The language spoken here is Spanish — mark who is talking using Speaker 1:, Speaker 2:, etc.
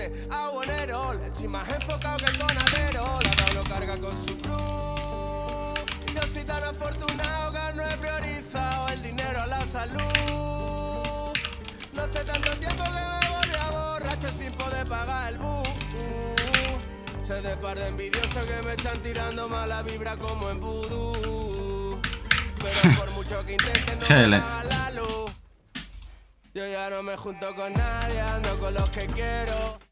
Speaker 1: siempre aguonero. El chin más enfocado que el tonadero. La mano carga con su cruz. Yo soy tan afortunado que no he priorizado el dinero a la salud. No hace tanto tiempo que me volví a borracho sin poder pagar el bus. Sé de par de envidiosos que me están tirando mala vibra como en vudú. Pero por mucho que intenten no me apaga la luz. Yo ya no me junto con nadie, ando con los que quiero.